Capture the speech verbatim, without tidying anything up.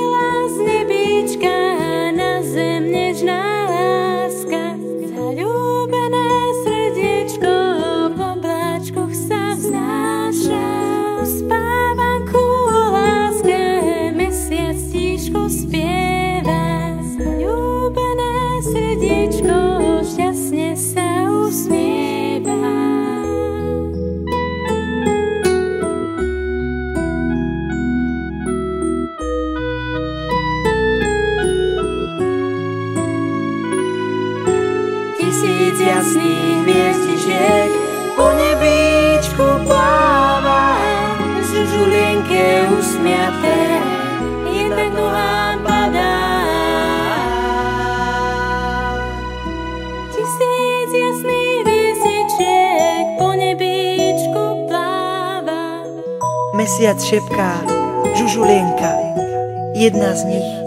Zrodila z nebíčka na zem nežná láska. Zaľúbené srdiečko v obláčkoch sa vznáša. U spávanku o láske mesiac tíško spieva. Zaľúbené srdiečko šťastne sa usmieva. Tisíc jasných hviezdičiek po nebíčku pláva, žužulienke usmiaté, jedna k nohám padá. Tisíc jasných hviezdičiek po nebíčku pláva. Mesiac šepká, žužulienka, jedna z nich